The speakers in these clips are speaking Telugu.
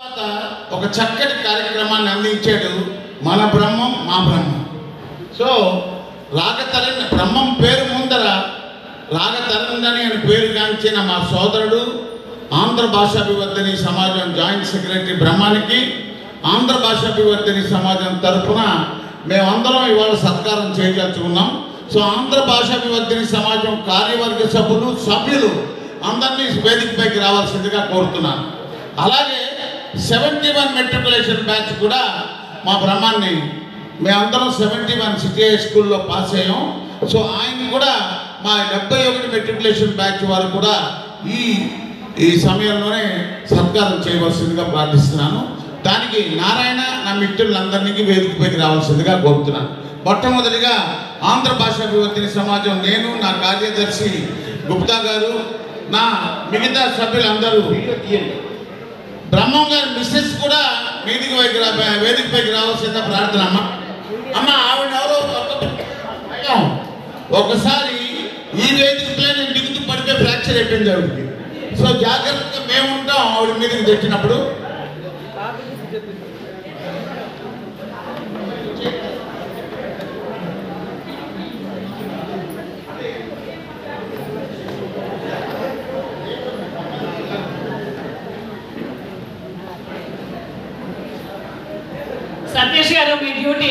ఒక చక్కటి కార్యక్రమాన్ని అందించాడు మన బ్రహ్మం మా బ్రహ్మం. సో రాగతరణి బ్రహ్మం పేరు ముందర రాగతరణి అని పేరు గాంచిన మా సోదరుడు ఆంధ్ర భాషాభివర్ధని సమాజం జాయింట్ సెక్రటరీ బ్రహ్మానికి ఆంధ్ర భాషాభివర్ధని సమాజం తరఫున మేమందరం ఇవాళ సత్కారం చేయదలుచుకున్నాం. సో ఆంధ్ర భాషాభివర్ధని సమాజం కార్యవర్గ సభ్యులు అందరినీ వేదికపైకి రావాల్సిందిగా కోరుతున్నాను. అలాగే 71 మెట్రికులేషన్ బ్యాచ్ కూడా మా బ్రహ్మాన్ని మేమందరం 71 సిటీఐ స్కూల్లో పాస్ అయ్యాం. సో ఆయన కూడా మా 71 మెట్రికులేషన్ బ్యాచ్ వారు కూడా ఈ సమయంలోనే సత్కారం చేయవలసిందిగా ప్రార్థిస్తున్నాను. దానికి నారాయణ నా మిత్రులందరినీ వేదికపైకి రావాల్సిందిగా కోరుతున్నాను. మొట్టమొదటిగా ఆంధ్ర భాషాభివర్ధని సమాజం నేను నా కార్యదర్శి గుప్తా గారు నా మిగతా సభ్యులందరూ బ్రహ్మం గారి మిస్సెస్ కూడా వేదికపైకి రావాల్సిన ప్రార్థన. అమ్మ ఆవిడ ఎవరో ఒకసారి ఈ వేదికపై నేను దిగుతూ పడిపోయి ఫ్రాక్చర్ అయిపోయింది ఆవిడకి. సో జాగ్రత్తగా మేము ఉంటాం ఆవిడ మీదకి తెచ్చినప్పుడు. సతీష్ గారు మీ డ్యూటీ.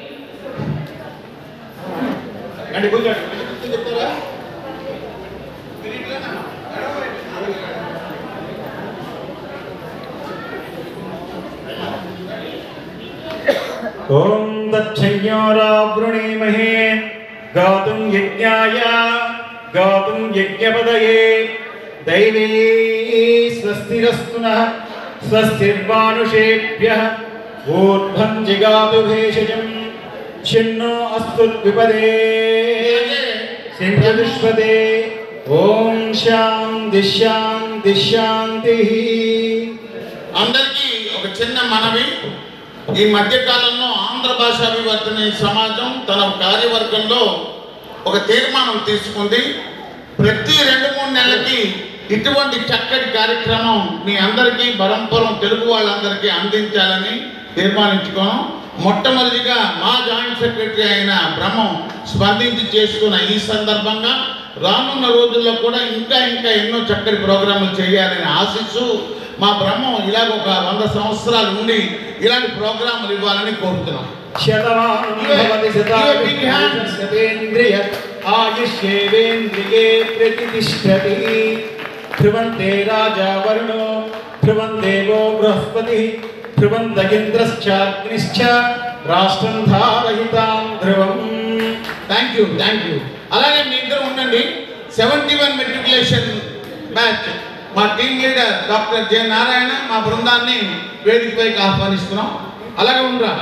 ఓం దక్షయ్యోరావృణీమహే గాతుం యజ్ఞాయ గాతుం యజ్ఞపదయే దైవీ స్వస్తిరస్తునః స్వస్తిర్మానుషేభ్యః ఊర్ధ్వం జిగాతు భేషజం శన్నో అస్తు ద్విపదే సింహదుష్పదే. ఓం శాంతి శాంతి శాంతి. అందరికీ ఒక చిన్న మనవి. ఈ మధ్యకాలంలో ఆంధ్ర భాషాభివర్ధని సమాజం తన కార్యవర్గంలో ఒక తీర్మానం తీసుకుంది. ప్రతి 2-3 నెలలకి ఇటువంటి చక్కటి కార్యక్రమం మీ అందరికీ పరంపరం తెలుగు వాళ్ళందరికీ అందించాలని తీర్మానించుకోను. మొట్టమొదటిగా మా జాయింట్ సెక్రటరీ అయిన బ్రహ్మం స్పందించి చేసుకున్న ఈ సందర్భంగా రానున్న రోజుల్లో కూడా ఇంకా ఎన్నో చక్కటి ప్రోగ్రాములు చేయాలని ఆశిస్తూ మా బ్రహ్మం ఇలాగ ఒక 100 సంవత్సరాలు ఉండి ఇలాంటి ప్రోగ్రాములు ఇవ్వాలని కోరుతున్నాం. ఆయుష్యేంద్రియే ప్రతిష్టతి. ధ్రువంతే రాజా వరుణో ధ్రువం దేవో బృహస్పతి ధ్రువం దగింద్రశ్చాగ్నిశ్చ రాష్ట్రం ధారయితాం ధ్రువం. Thank you. అలాగే మీ ఇద్దరు ఉండండి. 71 మెట్రికులేషన్ బ్యాచ్ మా team leader doctor J Narayana మా బృందాన్ని వేదికపైకి ఆహ్వానిస్తున్నాం. అలాగే ఉండరా.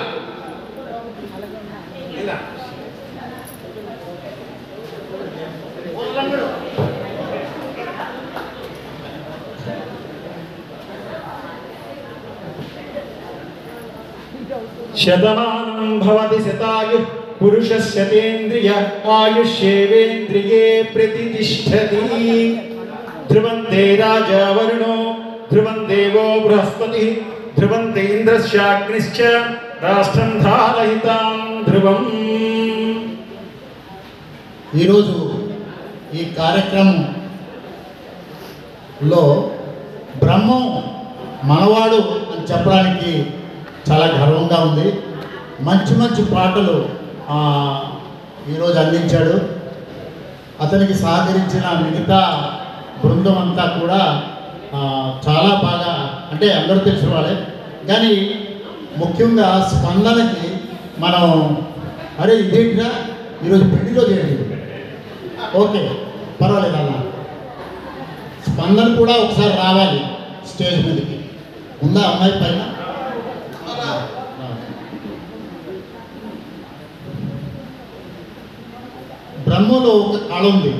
శతమానం భవతి శతాయుః పురుషస్యతేంద్రియ ఆయుష్యేంద్రియే ప్రతిష్టతి. ధ్రువంతే రాజా వరుణో ధ్రువం దేవో బృహస్పతి ధ్రువంతే ఇంద్రశ్చాగ్నిశ్చ రాష్ట్రం ధారయితాం ధ్రువం. ఈరోజు ఈ కార్యక్రమంలో బ్రహ్మం మనవాడు అని చెప్పడానికి చాలా గర్వంగా ఉంది. మంచి పాటలు ఈరోజు అందించాడు. అతనికి సహకరించిన మిగతా బృందం అంతా కూడా చాలా బాగా, అంటే అందరూ తెలిసిన వాళ్ళే, కానీ ముఖ్యంగా స్పందనకి మనం అరే ఇదేంటిగా ఈరోజు పెళ్లిలో చేయండి, ఓకే పర్వాలేదు అన్న, స్పందన కూడా ఒకసారి రావాలి స్టేజ్ మీదకి. ఉందా అమ్మాయి పైన? బ్రహ్మలో ఒక కళ ఉంది.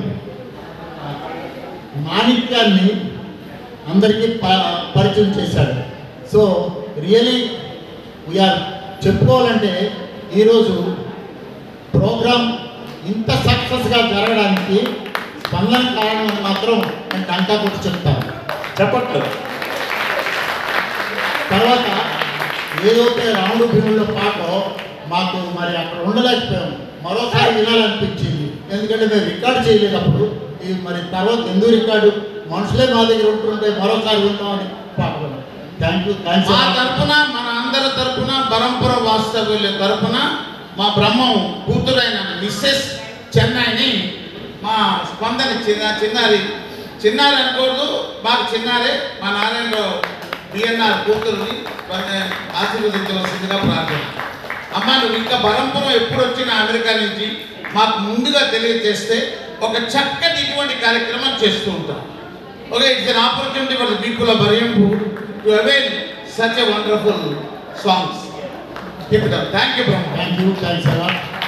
మాణిక్యాన్ని అందరికీ పరిచయం చేశాడు. సో రియలీ వీఆర్ చెప్పుకోవాలంటే ఈరోజు ప్రోగ్రామ్ ఇంత సక్సెస్గా జరగడానికి స్పందన కారణం మాత్రం నేను డంకా కొట్టి చెప్తాను. చెప్పట్లు తర్వాత ఏదైతే రాముడు భీముల పాట మాకు మరి అక్కడ ఉండలేకపోయాము, మరోసారి వినాలనిపించింది. ఎందుకంటే మేము రికార్డు చేయలేదు అప్పుడు. ఈ మరి తర్వాత ఎందుకు రికార్డు, మనుషులే మా దగ్గర ఉంటుంటే మరోసారి వింటామని పాట. Thank you. మా తరపున, మన అందరి తరపున, బరంపుర వాస్తవ్యుల తరపున మా బ్రహ్మం కూతురైన మిస్సెస్ చెన్నైని మా స్పందన చిన్నారి అనకూడదు, మాకు చిన్నారే, మా నారాయణరావు బిఎన్ఆర్ కూతురుని ఆశీర్వదించవలసిందిగా ప్రార్థన. అమ్మ, నువ్వు ఇంకా బరంపురం ఎప్పుడు వచ్చినా అమెరికా నుంచి మాకు ముందుగా తెలియజేస్తే ఒక చక్కటి ఇటువంటి కార్యక్రమం చేస్తూ ఉంటాం. Okay, it's an opportunity for the people of Bariyampur to avail such a wonderful songs. Keep it up. Thank you, Brahma. Thank you. Thanks a lot.